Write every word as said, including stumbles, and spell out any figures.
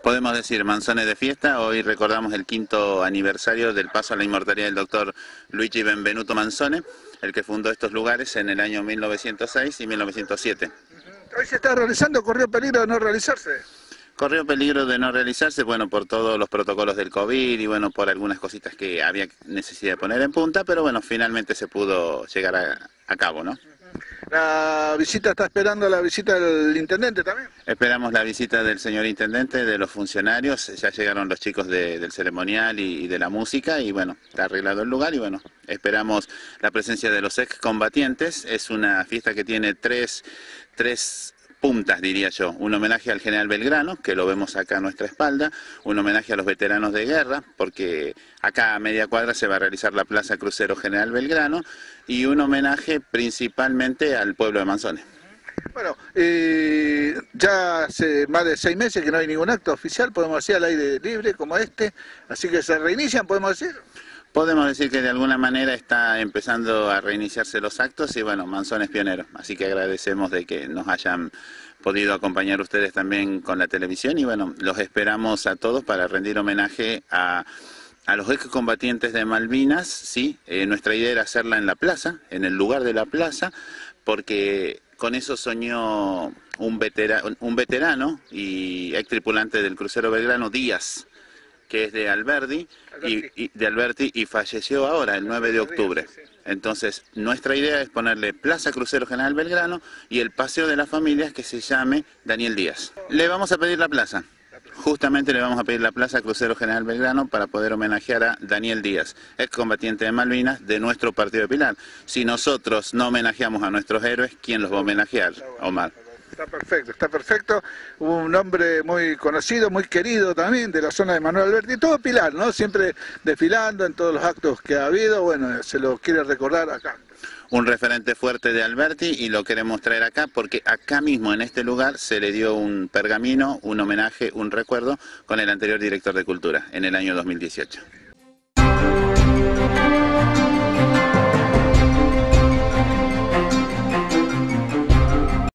Podemos decir Manzones de fiesta. Hoy recordamos el quinto aniversario del paso a la inmortalidad del doctor Luigi Benvenuto Manzone, el que fundó estos lugares en el año mil novecientos seis y mil novecientos siete. Hoy se está realizando, corrió peligro de no realizarse. Corrió peligro de no realizarse, bueno, por todos los protocolos del COVID y bueno, por algunas cositas que había necesidad de poner en punta, pero bueno, finalmente se pudo llegar a, a cabo, ¿no? ¿La visita está esperando la visita del intendente también? Esperamos la visita del señor intendente, de los funcionarios, ya llegaron los chicos de, del ceremonial y, y de la música y bueno, está arreglado el lugar y bueno, esperamos la presencia de los excombatientes. Es una fiesta que tiene tres, tres puntas, diría yo. Un homenaje al general Belgrano, que lo vemos acá a nuestra espalda, un homenaje a los veteranos de guerra, porque acá a media cuadra se va a realizar la Plaza Crucero General Belgrano, y un homenaje principalmente al pueblo de Manzone. Bueno, eh, ya hace más de seis meses que no hay ningún acto oficial, podemos decir, al aire libre como este, así que se reinician, podemos decir. Podemos decir que de alguna manera está empezando a reiniciarse los actos y bueno, Manzone es pionero, así que agradecemos de que nos hayan podido acompañar ustedes también con la televisión y bueno, los esperamos a todos para rendir homenaje a, a los excombatientes de Malvinas. Sí, eh, nuestra idea era hacerla en la plaza, en el lugar de la plaza, porque con eso soñó un, vetera, un veterano y ex tripulante del crucero Belgrano, Díaz, que es de Alberti, y, y, de Alberti y falleció ahora, el nueve de octubre. Entonces, nuestra idea es ponerle Plaza Crucero General Belgrano y el paseo de las familias que se llame Daniel Díaz. Le vamos a pedir la plaza. Justamente le vamos a pedir la Plaza Crucero General Belgrano para poder homenajear a Daniel Díaz, excombatiente de Malvinas de nuestro partido de Pilar. Si nosotros no homenajeamos a nuestros héroes, ¿quién los va a homenajear, Omar? Está perfecto, está perfecto. Un hombre muy conocido, muy querido también de la zona de Manuel Alberti, todo Pilar, ¿no? Siempre desfilando en todos los actos que ha habido, bueno, se lo quiere recordar acá. Un referente fuerte de Alberti y lo queremos traer acá porque acá mismo en este lugar se le dio un pergamino, un homenaje, un recuerdo con el anterior director de Cultura en el año dos mil dieciocho.